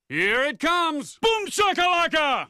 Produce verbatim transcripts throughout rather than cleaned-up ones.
Here it comes! Boom shakalaka!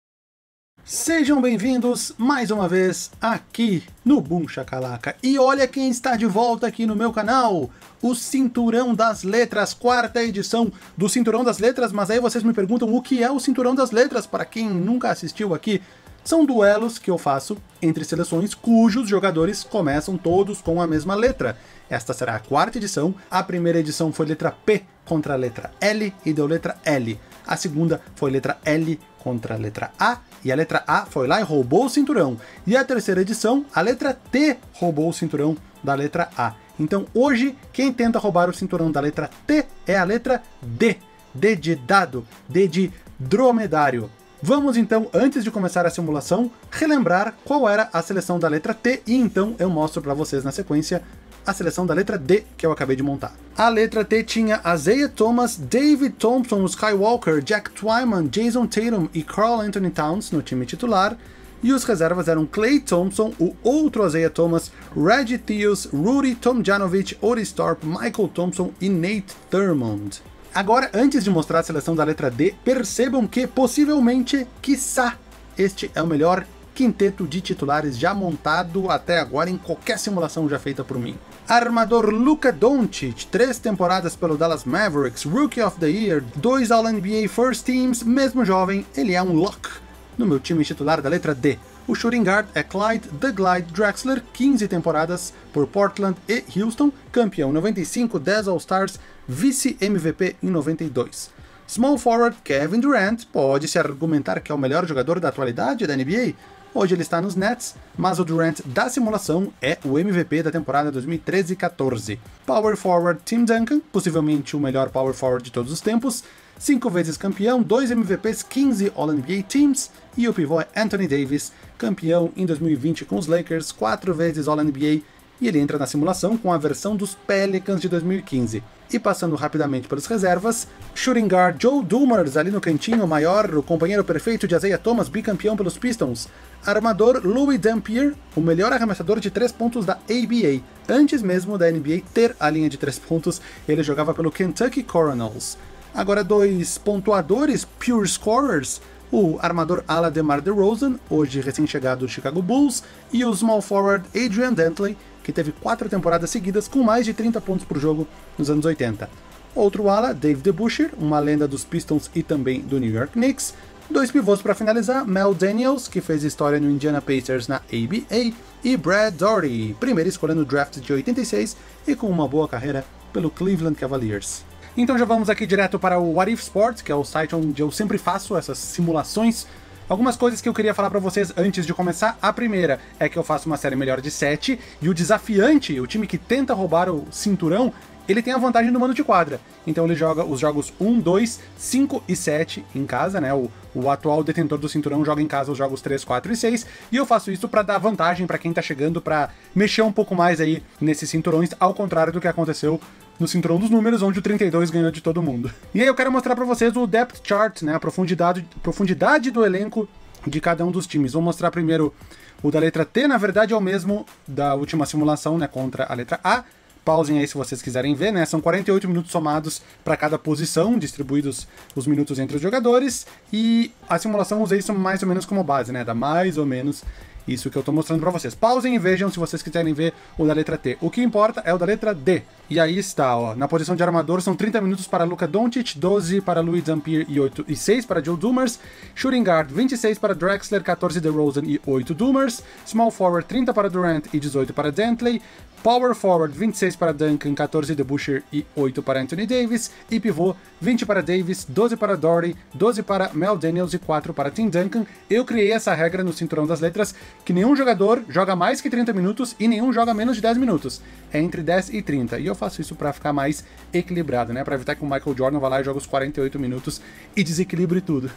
Sejam bem-vindos mais uma vez aqui no Boom Shakalaka. E olha quem está de volta aqui no meu canal, o Cinturão das Letras, quarta edição do Cinturão das Letras. Mas aí vocês me perguntam o que é o Cinturão das Letras, para quem nunca assistiu aqui. São duelos que eu faço entre seleções cujos jogadores começam todos com a mesma letra. Esta será a quarta edição. A primeira edição foi letra P contra a letra L e deu letra L. A segunda foi letra L contra a letra A, e a letra A foi lá e roubou o cinturão. E a terceira edição, a letra T roubou o cinturão da letra A. Então hoje, quem tenta roubar o cinturão da letra T é a letra D. D de dado, D de dromedário. Vamos então, antes de começar a simulação, relembrar qual era a seleção da letra T, e então eu mostro para vocês na sequência a seleção da letra D que eu acabei de montar. A letra T tinha Isaiah Thomas, David Thompson, Skywalker, Jack Twyman, Jason Tatum e Karl Anthony Towns no time titular, e os reservas eram Klay Thompson, o outro Isaiah Thomas, Reggie Theus, Rudy Tomjanovich, Otis Thorpe, Michael Thompson e Nate Thurmond. Agora, antes de mostrar a seleção da letra D, percebam que, possivelmente, quiçá, este é o melhor quinteto de titulares já montado até agora em qualquer simulação já feita por mim. Armador Luka Doncic, três temporadas pelo Dallas Mavericks, Rookie of the Year, dois All N B A First Teams, mesmo jovem, ele é um lock no meu time titular da letra D. O shooting guard é Clyde The Glide Drexler, quinze temporadas por Portland e Houston, campeão em noventa e cinco, dez All-Stars, vice-M V P em noventa e dois. Small forward Kevin Durant, pode-se argumentar que é o melhor jogador da atualidade da N B A. Hoje ele está nos Nets, mas o Durant da simulação é o M V P da temporada dois mil e treze quatorze. Power forward Tim Duncan, possivelmente o melhor power forward de todos os tempos, cinco vezes campeão, dois M V Ps, quinze All N B A Teams, e o pivô é Anthony Davis, campeão em dois mil e vinte com os Lakers, quatro vezes All N B A, e ele entra na simulação com a versão dos Pelicans de dois mil e quinze. E passando rapidamente pelas reservas, shooting guard Joe Dumars ali no cantinho maior, o companheiro perfeito de Isaiah Thomas, bicampeão pelos Pistons. Armador Louis Dampier, o melhor arremessador de três pontos da A B A. Antes mesmo da N B A ter a linha de três pontos, ele jogava pelo Kentucky Coronels. Agora dois pontuadores, pure scorers, o armador ala DeMar DeRozan, hoje recém-chegado do Chicago Bulls, e o small forward Adrian Dantley, que teve quatro temporadas seguidas com mais de trinta pontos por jogo nos anos oitenta. Outro ala, Dave DeBusschere, uma lenda dos Pistons e também do New York Knicks. Dois pivôs para finalizar, Mel Daniels, que fez história no Indiana Pacers na A B A, e Brad Daugherty, primeira escolha no draft de oitenta e seis e com uma boa carreira pelo Cleveland Cavaliers. Então já vamos aqui direto para o What If Sports, que é o site onde eu sempre faço essas simulações. Algumas coisas que eu queria falar pra vocês antes de começar. A primeira é que eu faço uma série melhor de sete, e o desafiante, o time que tenta roubar o cinturão, ele tem a vantagem do mando de quadra. Então ele joga os jogos um, dois, cinco e sete em casa, né? O, o atual detentor do cinturão joga em casa os jogos três, quatro e seis, e eu faço isso pra dar vantagem pra quem tá chegando, pra mexer um pouco mais aí nesses cinturões, ao contrário do que aconteceu no cinturão dos números, onde o trinta e dois ganhou de todo mundo. E aí eu quero mostrar pra vocês o depth chart, né, a profundidade, profundidade do elenco de cada um dos times. Vou mostrar primeiro o da letra T, na verdade é o mesmo da última simulação, né, contra a letra A. Pausem aí se vocês quiserem ver, né, são quarenta e oito minutos somados para cada posição, distribuídos os minutos entre os jogadores, e a simulação usei isso mais ou menos como base, né, dá mais ou menos isso que eu tô mostrando pra vocês. Pausem e vejam se vocês quiserem ver o da letra T. O que importa é o da letra D. E aí está, ó. Na posição de armador são trinta minutos para Luka Doncic, doze para Louis Dampier e, oito, e seis para Joe Dumars. Shooting guard, vinte e seis para Drexler, quatorze DeRozan e oito Dumars. Small forward, trinta para Durant e dezoito para Dantley. Power forward, vinte e seis para Duncan, quatorze DeBusschere e oito para Anthony Davis. E pivô, vinte para Davis, doze para Daugherty, doze para Mel Daniels e quatro para Tim Duncan. Eu criei essa regra no Cinturão das Letras, que nenhum jogador joga mais que trinta minutos e nenhum joga menos de dez minutos. É entre dez e trinta. E eu faço isso para ficar mais equilibrado, né? Para evitar que o Michael Jordan vá lá e jogue os quarenta e oito minutos e desequilibre tudo.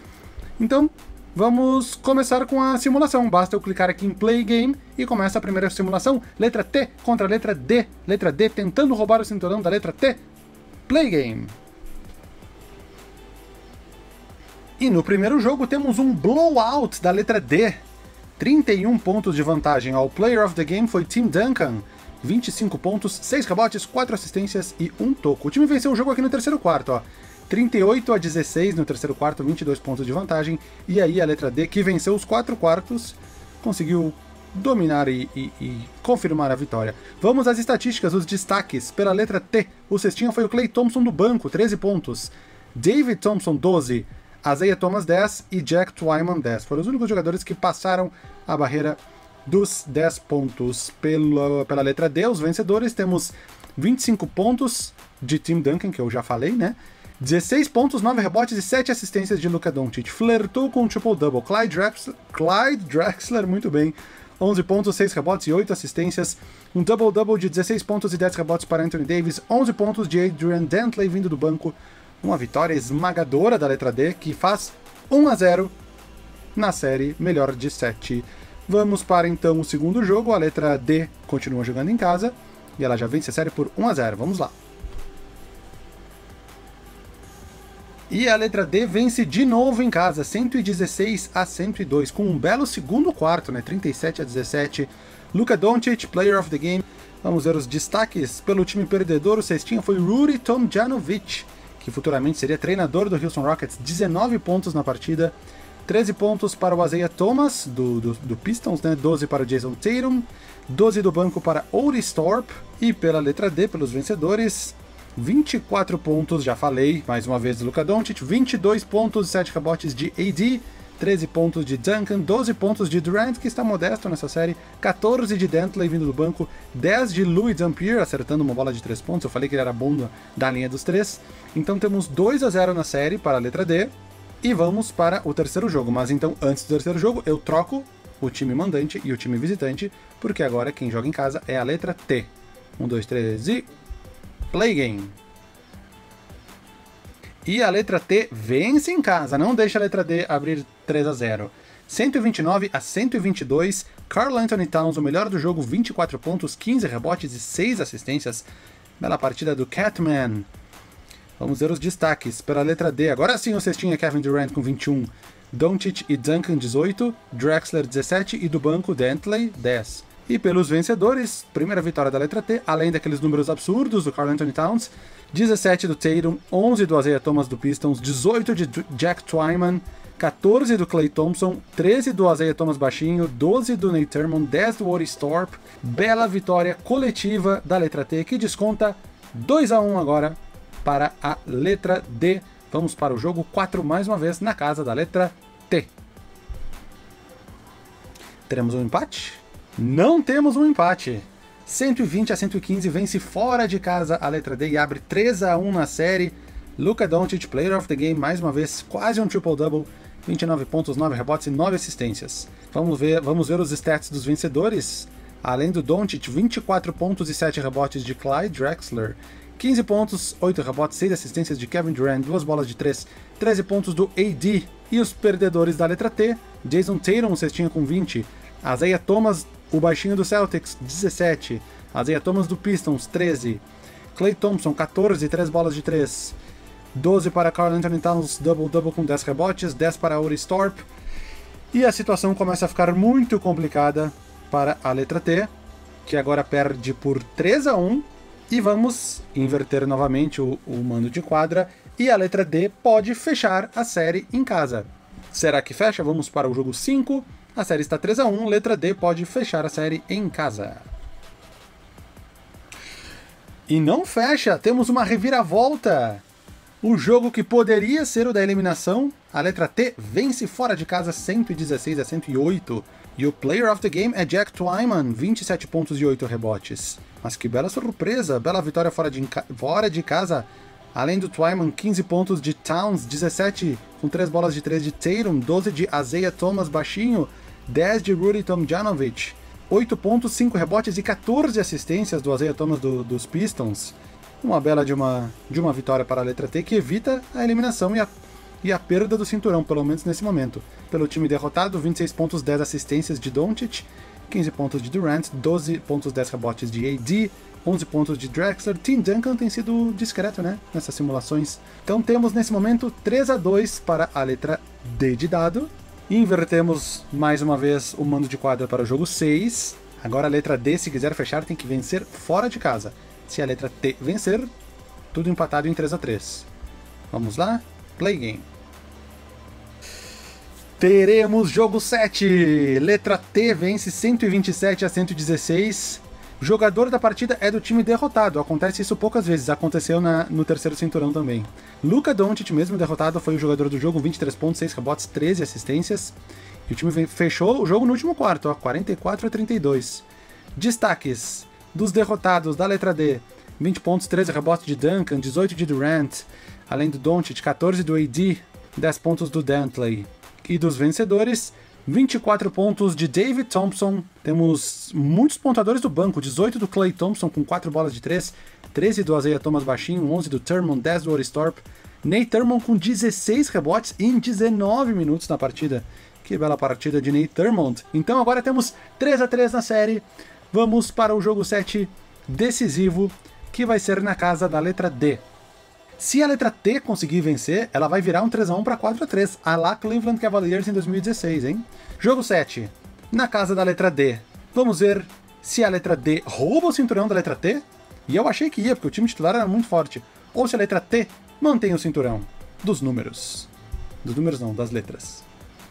Então, vamos começar com a simulação. Basta eu clicar aqui em Play Game e começa a primeira simulação. Letra T contra a letra D. Letra D tentando roubar o cinturão da letra T. Play Game. E no primeiro jogo temos um blowout da letra D. trinta e um pontos de vantagem. O Player of the Game foi Tim Duncan. vinte e cinco pontos, seis rebotes, quatro assistências e um toco. O time venceu o jogo aqui no terceiro quarto, ó. trinta e oito a dezesseis no terceiro quarto, vinte e dois pontos de vantagem. E aí a letra D, que venceu os quatro quartos, conseguiu dominar e, e, e confirmar a vitória. Vamos às estatísticas, os destaques. Pela letra T, o cestinha foi o Klay Thompson do banco, treze pontos. David Thompson, doze. Isaiah Thomas, dez. E Jack Twyman, dez. Foram os únicos jogadores que passaram a barreira dos dez pontos. Pela, pela letra D, os vencedores, temos vinte e cinco pontos de Tim Duncan, que eu já falei, né? dezesseis pontos, nove rebotes e sete assistências de Luka Doncic. Flertou com um triple-double. Clyde Drexler, Clyde Drexler, muito bem. onze pontos, seis rebotes e oito assistências. Um double-double de dezesseis pontos e dez rebotes para Anthony Davis. onze pontos de Adrian Dantley vindo do banco. Uma vitória esmagadora da letra D, que faz um a zero na série melhor de sete. Vamos para então o segundo jogo. A letra D continua jogando em casa e ela já vence a série por um a zero. Vamos lá. E a letra D vence de novo em casa, cento e dezesseis a cento e dois, com um belo segundo quarto, né? trinta e sete a dezessete. Luka Doncic, Player of the Game. Vamos ver os destaques. Pelo time perdedor, o cestinha foi Rudy Tomjanovic, que futuramente seria treinador do Houston Rockets. dezenove pontos na partida. treze pontos para o Isaiah Thomas, do, do, do Pistons, né? doze para o Jason Tatum. doze do banco para Otis Thorpe. E pela letra D, pelos vencedores, vinte e quatro pontos, já falei, mais uma vez do Luka Doncic, vinte e dois pontos e sete rebotes de A D, treze pontos de Duncan, doze pontos de Durant, que está modesto nessa série, quatorze de Dantley vindo do banco, dez de Louis Dampier, acertando uma bola de três pontos, eu falei que ele era bom da linha dos três. Então temos dois a zero na série para a letra D, e vamos para o terceiro jogo. Mas então, antes do terceiro jogo, eu troco o time mandante e o time visitante, porque agora quem joga em casa é a letra T. um, dois, três e... Play Game. E a letra T vence em casa, não deixa a letra D abrir três a zero. cento e vinte e nove a cento e vinte e dois, Karl Anthony Towns, o melhor do jogo, vinte e quatro pontos, quinze rebotes e seis assistências. Bela partida do Catman. Vamos ver os destaques. Pela letra D, agora sim o cestinha Kevin Durant com vinte e um, Doncic e Duncan dezoito, Drexler dezessete e do banco Dantley dez. E pelos vencedores, primeira vitória da letra T, além daqueles números absurdos do Karl Anthony Towns, dezessete do Tatum, onze do Isaiah Thomas do Pistons, dezoito de Jack Twyman, quatorze do Klay Thompson, treze do Isaiah Thomas baixinho, doze do Nate Thurmond, dez do Otis Thorpe. Bela vitória coletiva da letra T, que desconta dois a um agora para a letra D. Vamos para o jogo quatro mais uma vez na casa da letra T. Teremos um empate? Não temos um empate. cento e vinte a cento e quinze vence fora de casa a letra D e abre três a um na série. Luka Doncic, Player of the Game, mais uma vez, quase um triple-double, vinte e nove pontos, nove rebotes e nove assistências. Vamos ver, vamos ver os stats dos vencedores. Além do Doncic, vinte e quatro pontos e sete rebotes de Clyde Drexler, quinze pontos, oito rebotes, seis assistências de Kevin Durant, duas bolas de três, treze pontos do A D. E os perdedores da letra T, Jason Tatum, cestinha com vinte, Isaiah Thomas, o baixinho do Celtics, dezessete. Isaiah Thomas do Pistons, treze. Klay Thompson, quatorze, três bolas de três. doze para Karl Anthony Towns, double-double com dez rebotes, dez para Otis Thorpe. E a situação começa a ficar muito complicada para a letra T, que agora perde por três a um. E vamos inverter novamente o, o mando de quadra. E a letra D pode fechar a série em casa. Será que fecha? Vamos para o jogo cinco. A série está três a um, letra D pode fechar a série em casa. E não fecha, temos uma reviravolta. O jogo que poderia ser o da eliminação, a letra T vence fora de casa cento e dezesseis a cento e oito. E o Player of the Game é Jack Twyman, vinte e sete pontos e oito rebotes. Mas que bela surpresa, bela vitória fora de, fora de casa. Além do Twyman, quinze pontos de Towns, dezessete com três bolas de três de Tatum, doze de Isaiah Thomas baixinho, dez de Rudy Tomjanovic, oito pontos, cinco rebotes e quatorze assistências do Isaiah Thomas do, dos Pistons. Uma bela de uma, de uma vitória para a letra T, que evita a eliminação e a, e a perda do cinturão, pelo menos nesse momento. Pelo time derrotado, vinte e seis pontos, dez assistências de Doncic, quinze pontos de Durant, doze pontos, dez rebotes de A D, onze pontos de Drexler. Tim Duncan tem sido discreto, né, nessas simulações. Então temos nesse momento três a dois para a letra D de dado. E invertemos mais uma vez o mando de quadra para o jogo seis. Agora a letra D, se quiser fechar, tem que vencer fora de casa. Se a letra T vencer, tudo empatado em três a três. Vamos lá? Play game. Teremos jogo sete. Letra T vence cento e vinte e sete a cento e dezesseis. O jogador da partida é do time derrotado. Acontece isso poucas vezes. Aconteceu na, no terceiro cinturão também. Luka Doncic, mesmo derrotado, foi o jogador do jogo. vinte e três pontos, seis rebotes, treze assistências. E o time fechou o jogo no último quarto, ó, quarenta e quatro a trinta e dois. Destaques dos derrotados da letra D. vinte pontos, treze rebotes de Duncan, dezoito de Durant. Além do Doncic, quatorze do A D, dez pontos do Dantley. E dos vencedores, vinte e quatro pontos de David Thompson. Temos muitos pontuadores do banco. dezoito do Klay Thompson com quatro bolas de três. treze do Isaiah Thomas baixinho. onze do Thurman. dez do Oris Thorpe. Nate Thurman com dezesseis rebotes em dezenove minutos na partida. Que bela partida de Nate Thurman. Então agora temos três a três na série. Vamos para o jogo sete decisivo, que vai ser na casa da letra D. Se a letra T conseguir vencer, ela vai virar um três a um para quatro a três, a lá Cleveland Cavaliers em dois mil e dezesseis, hein? Jogo sete, na casa da letra D. Vamos ver se a letra D rouba o cinturão da letra T, e eu achei que ia, porque o time titular era muito forte, ou se a letra T mantém o cinturão dos números. Dos números não, das letras.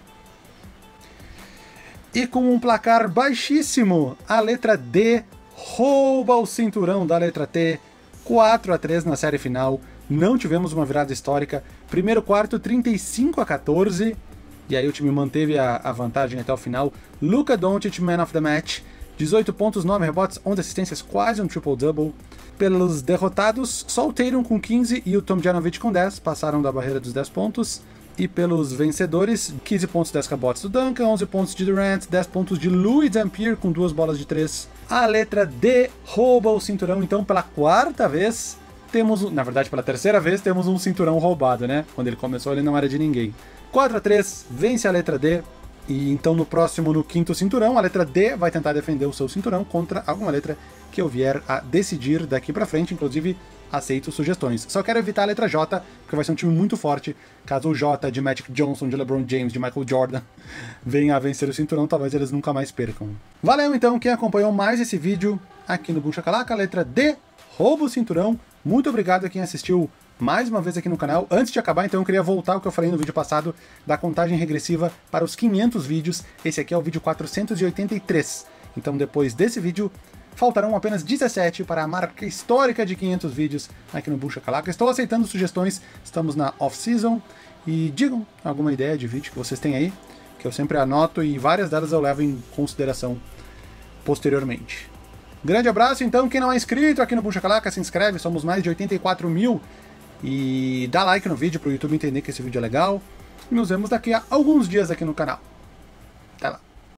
E com um placar baixíssimo, a letra D rouba o cinturão da letra T, quatro a três na série final. Não tivemos uma virada histórica. Primeiro quarto, trinta e cinco a quatorze. E aí o time manteve a, a vantagem até o final. Luka Doncic, man of the match. dezoito pontos, nove rebotes, onze assistências, quase um triple-double. Pelos derrotados, só o Tatum com quinze e o Tomljanovic com dez. Passaram da barreira dos dez pontos. E pelos vencedores, quinze pontos, dez rebotes do Duncan, onze pontos de Durant, dez pontos de Louis Dampier com duas bolas de três. A letra D rouba o cinturão, então, pela quarta vez. Temos, na verdade, pela terceira vez, temos um cinturão roubado, né? Quando ele começou, ele não era de ninguém. quatro a três, vence a letra D. E então, no próximo, no quinto cinturão, a letra D vai tentar defender o seu cinturão contra alguma letra que eu vier a decidir daqui pra frente. Inclusive, aceito sugestões. Só quero evitar a letra J, porque vai ser um time muito forte. Caso o J de Magic Johnson, de LeBron James, de Michael Jordan venha a vencer o cinturão, talvez eles nunca mais percam. Valeu, então, quem acompanhou mais esse vídeo aqui no Boom Shakalaka. A letra D rouba o cinturão. Muito obrigado a quem assistiu mais uma vez aqui no canal. Antes de acabar, então, eu queria voltar ao que eu falei no vídeo passado da contagem regressiva para os quinhentos vídeos. Esse aqui é o vídeo quatrocentos e oitenta e três. Então, depois desse vídeo, faltarão apenas dezessete para a marca histórica de quinhentos vídeos aqui no Boom Shakalaka. Estou aceitando sugestões, estamos na off-season. E digam alguma ideia de vídeo que vocês têm aí, que eu sempre anoto e várias delas eu levo em consideração posteriormente. Grande abraço, então. Quem não é inscrito aqui no Boom Shakalaka, se inscreve, somos mais de oitenta e quatro mil. E dá like no vídeo para o YouTube entender que esse vídeo é legal. E nos vemos daqui a alguns dias aqui no canal. Até lá.